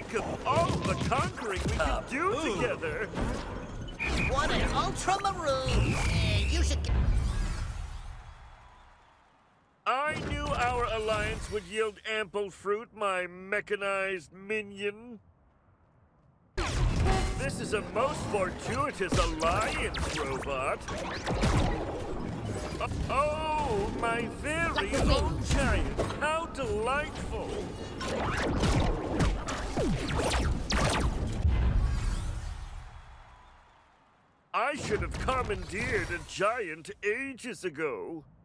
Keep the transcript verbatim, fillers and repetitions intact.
Think of all the conquering we Uh, could do ooh. together. What an ultra-maroon! Uh, you should... get- I knew our alliance would yield ample fruit, my mechanized minion. This is a most fortuitous alliance, robot. Oh, my very own giant. How delightful. I should have commandeered a giant ages ago.